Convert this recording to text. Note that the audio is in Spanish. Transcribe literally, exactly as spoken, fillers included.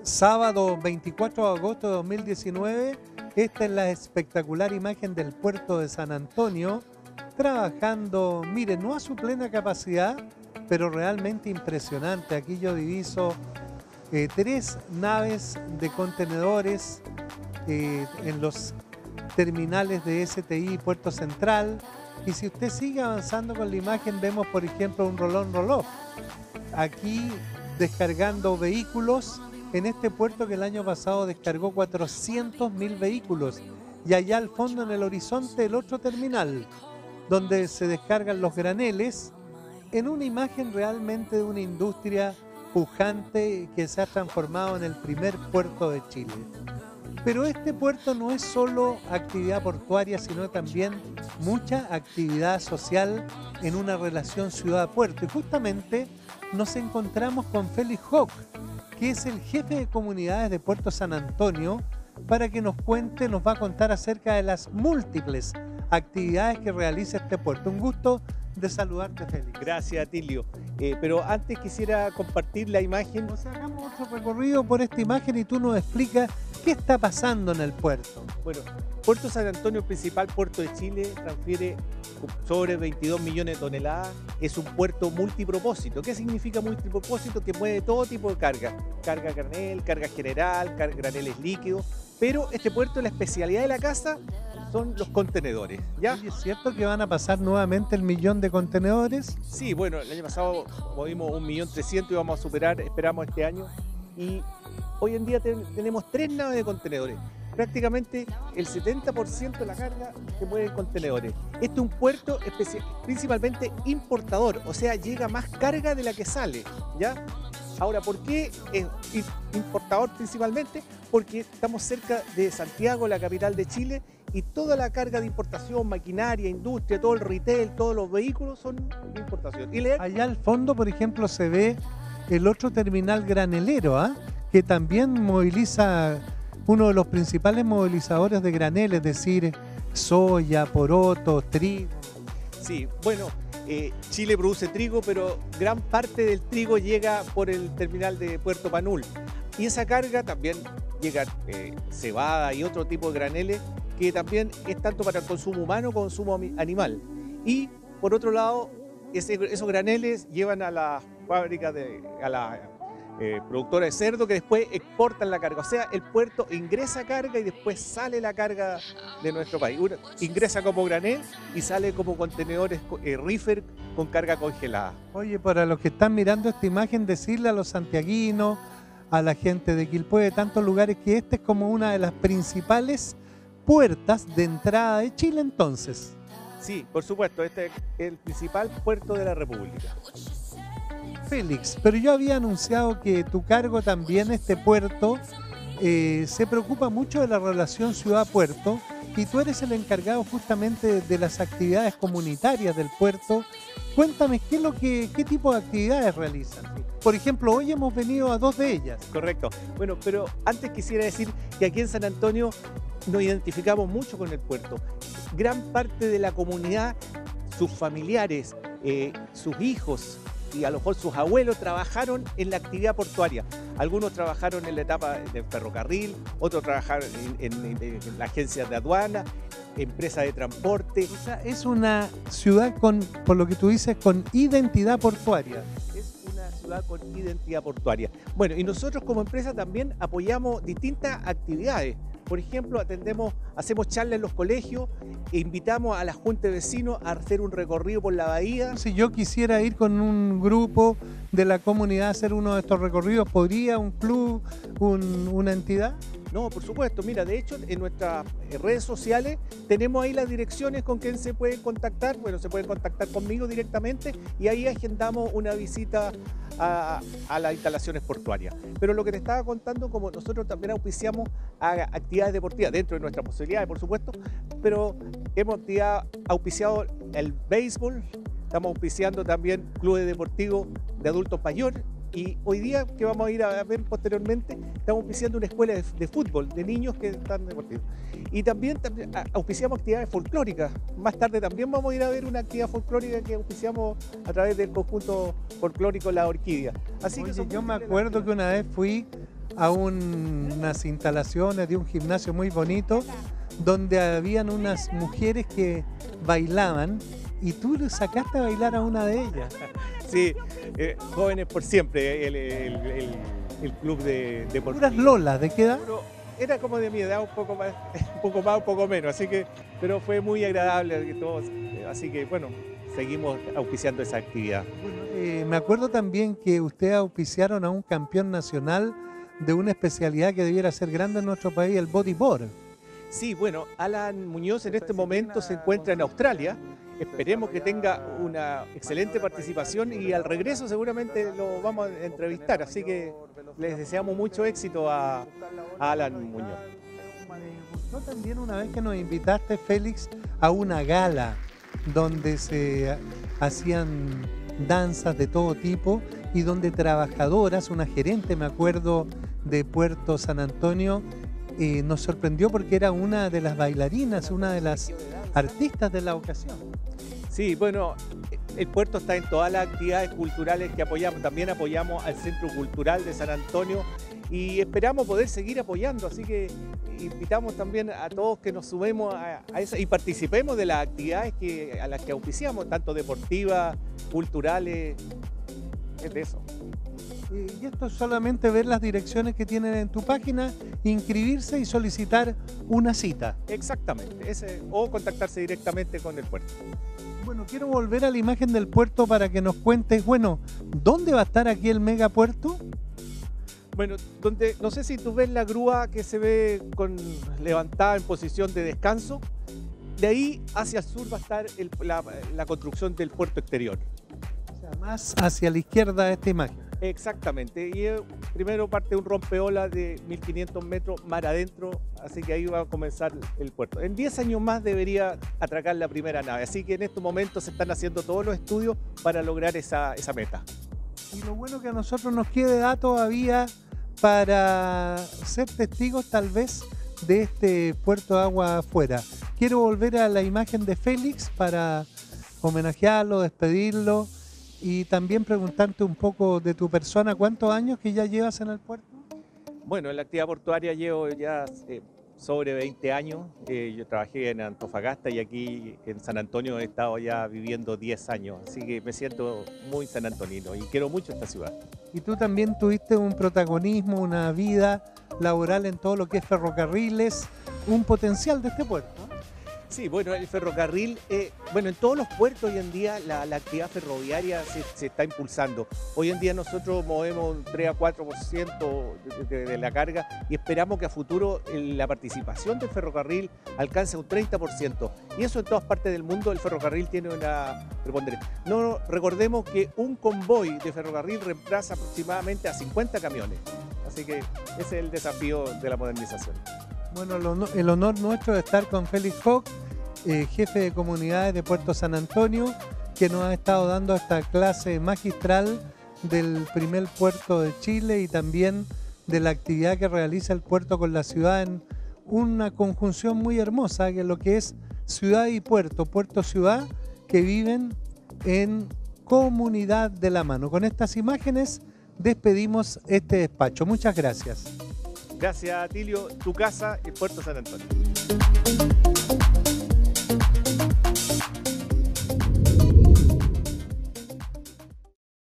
Sábado veinticuatro de agosto de dos mil diecinueve, esta es la espectacular imagen del puerto de San Antonio, trabajando, miren, no a su plena capacidad, pero realmente impresionante. Aquí yo diviso eh, tres naves de contenedores eh, en los terminales de S T I Puerto Central, y si usted sigue avanzando con la imagen, vemos por ejemplo un rolón roll-off, aquí descargando vehículos en este puerto que el año pasado descargó cuatrocientos mil vehículos, y allá al fondo en el horizonte el otro terminal donde se descargan los graneles, en una imagen realmente de una industria pujante que se ha transformado en el primer puerto de Chile. Pero este puerto no es solo actividad portuaria, sino también mucha actividad social en una relación ciudad-puerto. Y justamente nos encontramos con Félix Hock, que es el jefe de comunidades de Puerto San Antonio, para que nos cuente, nos va a contar acerca de las múltiples actividades que realiza este puerto. Un gusto de saludarte, Félix. Gracias, Atilio. Eh, pero antes quisiera compartir la imagen. O sea, hagamos otro recorrido por esta imagen y tú nos explicas qué está pasando en el puerto. Bueno, Puerto San Antonio, el principal puerto de Chile, transfiere sobre veintidós millones de toneladas. Es un puerto multipropósito. ¿Qué significa multipropósito? Que mueve todo tipo de carga. Carga granel, carga general, carga graneles líquidos. Pero este puerto, la especialidad de la casa son los contenedores, ¿ya? Oye, ¿es cierto que van a pasar nuevamente el millón de contenedores? Sí, bueno, el año pasado movimos un millón trescientos y vamos a superar, esperamos este año. Y hoy en día ten, tenemos tres naves de contenedores. Prácticamente el setenta por ciento de la carga se mueve en contenedores. Este es un puerto principalmente importador, o sea, llega más carga de la que sale, ¿ya? Ahora, ¿por qué es importador principalmente? Porque estamos cerca de Santiago, la capital de Chile, y toda la carga de importación, maquinaria, industria, todo el retail, todos los vehículos son de importación. Y le... Allá al fondo, por ejemplo, se ve el otro terminal granelero, ¿ah? Que también moviliza, uno de los principales movilizadores de granel, es decir, soya, poroto, trigo. Sí, bueno, eh, Chile produce trigo, pero gran parte del trigo llega por el terminal de Puerto Panul. Y esa carga también llega eh, cebada y otro tipo de graneles, que también es tanto para el consumo humano como consumo animal. Y por otro lado, ese, esos graneles llevan a la fábrica, de, a la eh, productora de cerdo, que después exportan la carga. O sea, el puerto ingresa carga y después sale la carga de nuestro país. Una, ingresa como granel y sale como contenedores eh, reefer con carga congelada. Oye, para los que están mirando esta imagen, decirle a los santiaguinos, a la gente de Quilpué, de tantos lugares, que esta es como una de las principales puertas de entrada de Chile entonces. Sí, por supuesto, este es el principal puerto de la República. Félix, pero yo había anunciado que tu cargo también, este puerto, eh, se preocupa mucho de la relación ciudad-puerto, y tú eres el encargado justamente de, de las actividades comunitarias del puerto. Cuéntame, ¿qué, es lo que, qué tipo de actividades realizan? Por ejemplo, hoy hemos venido a dos de ellas. Correcto. Bueno, pero antes quisiera decir que aquí en San Antonio nos identificamos mucho con el puerto. Gran parte de la comunidad, sus familiares, eh, sus hijos y a lo mejor sus abuelos trabajaron en la actividad portuaria. Algunos trabajaron en la etapa del ferrocarril, otros trabajaron en, en, en, en la agencia de aduana, empresa de transporte. O sea, es una ciudad con, por lo que tú dices, con identidad portuaria. Es una ciudad con identidad portuaria. Bueno, y nosotros como empresa también apoyamos distintas actividades. Por ejemplo, atendemos, hacemos charlas en los colegios e invitamos a la junta de vecinos a hacer un recorrido por la bahía. Si yo quisiera ir con un grupo de la comunidad a hacer uno de estos recorridos, ¿podría un club, un, una entidad? No, por supuesto. Mira, de hecho, en nuestras redes sociales tenemos ahí las direcciones con quien se pueden contactar. Bueno, se pueden contactar conmigo directamente y ahí agendamos una visita a, a las instalaciones portuarias. Pero lo que te estaba contando, como nosotros también auspiciamos a actividades deportivas dentro de nuestras posibilidades, por supuesto, pero hemos auspiciado el béisbol, estamos auspiciando también clubes deportivos de adultos mayores. Y hoy día, que vamos a ir a ver posteriormente, estamos auspiciando una escuela de, de fútbol, de niños que están deportivos. Y también, también auspiciamos actividades folclóricas. Más tarde también vamos a ir a ver una actividad folclórica que auspiciamos a través del conjunto folclórico La Orquídea. Así Oye, que son yo me acuerdo que una vez fui a un- unas instalaciones de un gimnasio muy bonito, donde habían unas mujeres que bailaban y tú le sacaste a bailar a una de ellas. Sí, eh, Jóvenes por Siempre, el, el- el- el club de, de Puras lolas, ¿de qué edad? Pero era como de mi edad, un poco más, un poco más, un poco menos, así que, pero fue muy agradable que todos, eh, así que bueno, seguimos auspiciando esa actividad. Bueno, eh, me acuerdo también que ustedes auspiciaron a un campeón nacional de una especialidad que debiera ser grande en nuestro país, el bodyboard. Sí, bueno, Alan Muñoz en este momento se encuentra en Australia. Esperemos que tenga una excelente participación y al regreso seguramente lo vamos a entrevistar. Así que les deseamos mucho éxito a, a Alan Muñoz. Me gustó también una vez que nos invitaste, Félix, a una gala donde se hacían danzas de todo tipo y donde trabajadoras, una gerente, me acuerdo, de Puerto San Antonio, eh, nos sorprendió porque era una de las bailarinas, una de las artistas de la ocasión. Sí, bueno, el puerto está en todas las actividades culturales que apoyamos. También apoyamos al Centro Cultural de San Antonio y esperamos poder seguir apoyando. Así que invitamos también a todos que nos sumemos a, a eso y participemos de las actividades que, a las que auspiciamos, tanto deportivas, culturales, es de eso. Eh, Y esto es solamente ver las direcciones que tienen en tu página, inscribirse y solicitar una cita. Exactamente, ese, o contactarse directamente con el puerto. Bueno, quiero volver a la imagen del puerto para que nos cuentes, bueno, ¿dónde va a estar aquí el megapuerto? Bueno, donde, no sé si tú ves la grúa que se ve con, levantada en posición de descanso, de ahí hacia el sur va a estar el- la, la construcción del puerto exterior. O sea, más hacia la izquierda de esta imagen. Exactamente, y eh, primero parte un rompeolas de mil quinientos metros mar adentro, así que ahí va a comenzar el puerto. En diez años más debería atracar la primera nave, así que en estos momentos se están haciendo todos los estudios para lograr esa, esa meta. Y lo bueno que a nosotros nos quede da todavía para ser testigos tal vez de este puerto de agua afuera. Quiero volver a la imagen de Félix para homenajearlo, despedirlo y también preguntarte un poco de tu persona. ¿Cuántos años que ya llevas en el puerto? Bueno, en la actividad portuaria llevo ya eh, sobre veinte años. Eh, yo trabajé en Antofagasta y aquí en San Antonio he estado ya viviendo diez años, así que me siento muy sanantonino y quiero mucho esta ciudad. Y tú también tuviste un protagonismo, una vida laboral en todo lo que es ferrocarriles, un potencial de este puerto. Sí, bueno, el ferrocarril, eh, bueno, en todos los puertos hoy en día la, la actividad ferroviaria se, se está impulsando. Hoy en día nosotros movemos un tres a cuatro por ciento de, de- de la carga y esperamos que a futuro eh, la participación del ferrocarril alcance un treinta por ciento. Y eso en todas partes del mundo el ferrocarril tiene una preponderancia. No, no, recordemos que un convoy de ferrocarril reemplaza aproximadamente a cincuenta camiones. Así que ese es el desafío de la modernización. Bueno, el honor, el honor nuestro de estar con Félix Koch, eh, jefe de comunidades de Puerto San Antonio, que nos ha estado dando esta clase magistral del primer puerto de Chile y también de la actividad que realiza el puerto con la ciudad en una conjunción muy hermosa, que es lo que es ciudad y puerto, puerto-ciudad, que viven en comunidad de la mano. Con estas imágenes despedimos este despacho. Muchas gracias. Gracias, Tilio. Tu casa, el Puerto San Antonio.